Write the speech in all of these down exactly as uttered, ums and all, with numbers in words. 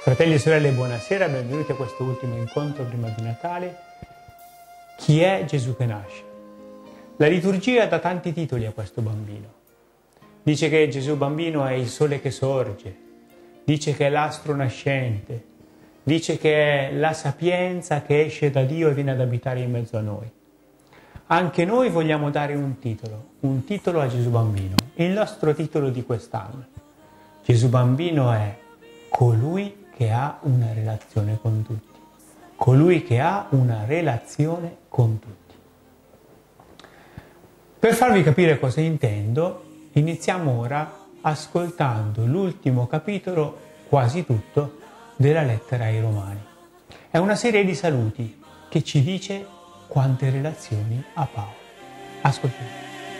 Fratelli e sorelle, buonasera, benvenuti a questo ultimo incontro prima di Natale. Chi è Gesù che nasce? La liturgia dà tanti titoli a questo bambino. Dice che Gesù bambino è il sole che sorge, dice che è l'astro nascente, dice che è la sapienza che esce da Dio e viene ad abitare in mezzo a noi. Anche noi vogliamo dare un titolo, un titolo a Gesù bambino, il nostro titolo di quest'anno. Gesù bambino è colui che ha una relazione con tutti, colui che ha una relazione con tutti. Per farvi capire cosa intendo, iniziamo ora ascoltando l'ultimo capitolo, quasi tutto, della lettera ai Romani. È una serie di saluti che ci dice quante relazioni ha Paolo. Ascoltiamo.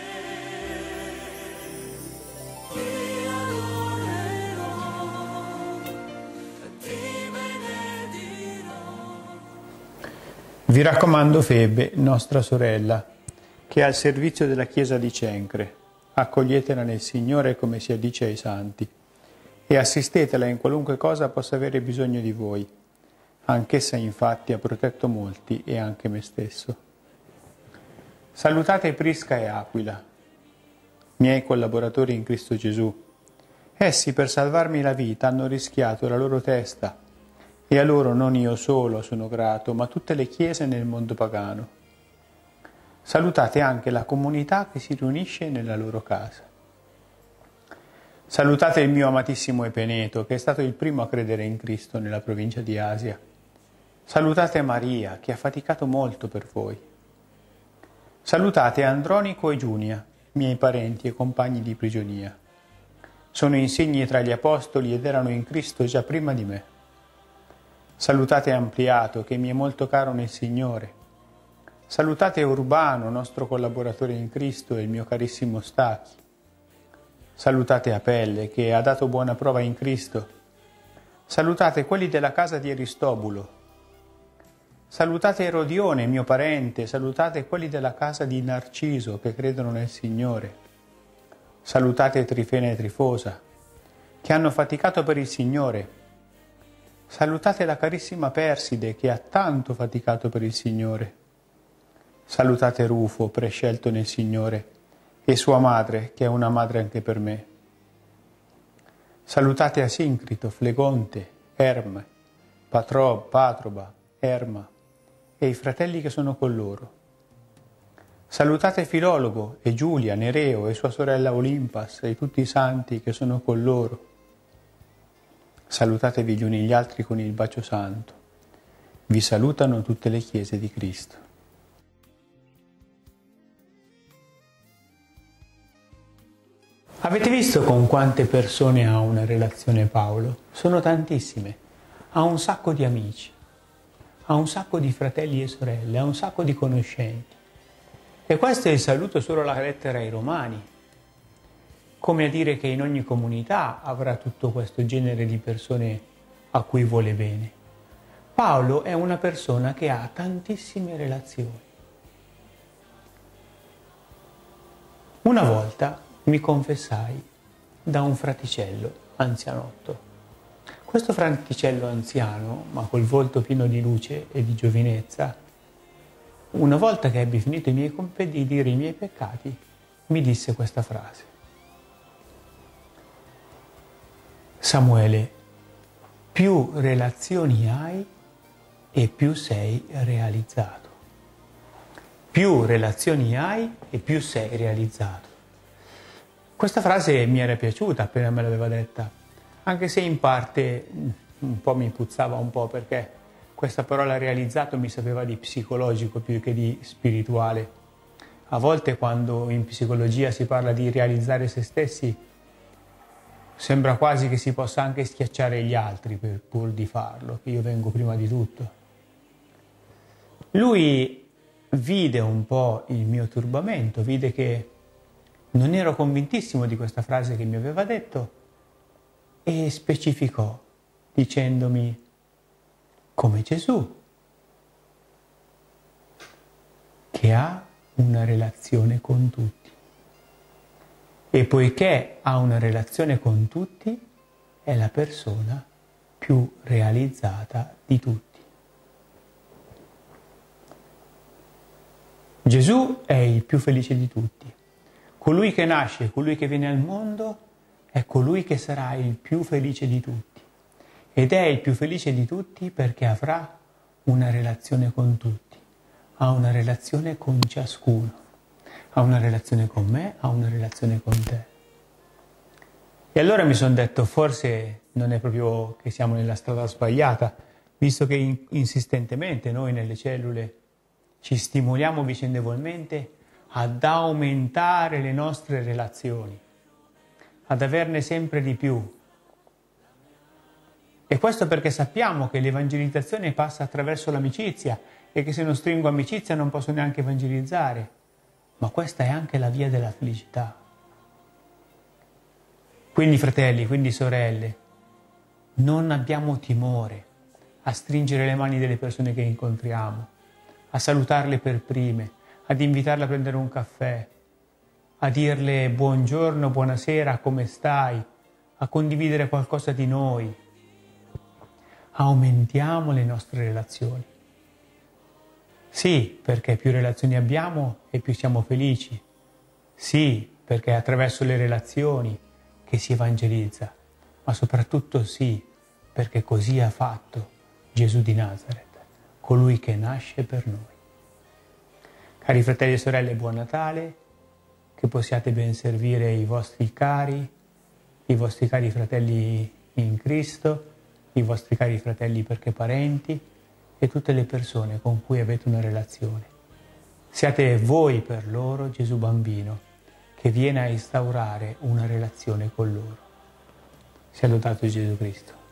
Vi raccomando Febe, nostra sorella, che è al servizio della Chiesa di Cencre. Accoglietela nel Signore come si addice ai santi e assistetela in qualunque cosa possa avere bisogno di voi. Anch'essa infatti ha protetto molti e anche me stesso. Salutate Prisca e Aquila, miei collaboratori in Cristo Gesù. Essi per salvarmi la vita hanno rischiato la loro testa e a loro non io solo sono grato, ma tutte le chiese nel mondo pagano. Salutate anche la comunità che si riunisce nella loro casa. Salutate il mio amatissimo Epeneto, che è stato il primo a credere in Cristo nella provincia di Asia. Salutate Maria, che ha faticato molto per voi. Salutate Andronico e Giunia, miei parenti e compagni di prigionia. Sono insigni tra gli apostoli ed erano in Cristo già prima di me. Salutate Ampliato, che mi è molto caro nel Signore. Salutate Urbano, nostro collaboratore in Cristo, e il mio carissimo Stachi. Salutate Apelle, che ha dato buona prova in Cristo. Salutate quelli della casa di Aristobulo. Salutate Erodione, mio parente. Salutate quelli della casa di Narciso, che credono nel Signore. Salutate Trifena e Trifosa, che hanno faticato per il Signore. Salutate la carissima Perside, che ha tanto faticato per il Signore. Salutate Rufo, prescelto nel Signore, e sua madre, che è una madre anche per me. Salutate Asincrito, Flegonte, Erme, Patrob, Patroba, Erma, e i fratelli che sono con loro. Salutate Filologo, e Giulia, Nereo, e sua sorella Olimpas, e tutti i santi che sono con loro. Salutatevi gli uni gli altri con il bacio santo. Vi salutano tutte le chiese di Cristo. Avete visto con quante persone ha una relazione Paolo? Sono tantissime. Ha un sacco di amici, ha un sacco di fratelli e sorelle, ha un sacco di conoscenti. E questo è il saluto solo alla lettera ai Romani. Come a dire che in ogni comunità avrà tutto questo genere di persone a cui vuole bene. Paolo è una persona che ha tantissime relazioni. Una volta mi confessai da un fraticello anzianotto. Questo fraticello anziano, ma col volto pieno di luce e di giovinezza, una volta che ebbi finito i miei compiti di dire i miei peccati, mi disse questa frase. Samuele, più relazioni hai e più sei realizzato. Più relazioni hai e più sei realizzato. Questa frase mi era piaciuta appena me l'aveva detta, anche se in parte un po' mi puzzava un po' perché questa parola realizzato mi sapeva di psicologico più che di spirituale. A volte quando in psicologia si parla di realizzare se stessi, sembra quasi che si possa anche schiacciare gli altri per, pur di farlo, che io vengo prima di tutto. Lui vide un po' il mio turbamento, vide che non ero convintissimo di questa frase che mi aveva detto e specificò dicendomi come Gesù, che ha una relazione con tutti. E poiché ha una relazione con tutti, è la persona più realizzata di tutti. Gesù è il più felice di tutti. Colui che nasce, colui che viene al mondo, è colui che sarà il più felice di tutti. Ed è il più felice di tutti perché avrà una relazione con tutti, ha una relazione con ciascuno, ha una relazione con me, ha una relazione con te. E allora mi sono detto, forse non è proprio che siamo nella strada sbagliata, visto che in- insistentemente noi nelle cellule ci stimoliamo vicendevolmente ad aumentare le nostre relazioni, ad averne sempre di più. E questo perché sappiamo che l'evangelizzazione passa attraverso l'amicizia e che se non stringo amicizia non posso neanche evangelizzare. Ma questa è anche la via della felicità. Quindi fratelli, quindi sorelle, non abbiamo timore a stringere le mani delle persone che incontriamo, a salutarle per prime, ad invitarle a prendere un caffè, a dirle buongiorno, buonasera, come stai, a condividere qualcosa di noi. Aumentiamo le nostre relazioni. Sì, perché più relazioni abbiamo e più siamo felici. Sì, perché è attraverso le relazioni che si evangelizza, ma soprattutto sì, perché così ha fatto Gesù di Nazaret, colui che nasce per noi. Cari fratelli e sorelle, buon Natale, che possiate ben servire i vostri cari, i vostri cari fratelli in Cristo, i vostri cari fratelli perché parenti e tutte le persone con cui avete una relazione. Siate voi per loro Gesù bambino che viene a instaurare una relazione con loro. Sia lodato Gesù Cristo.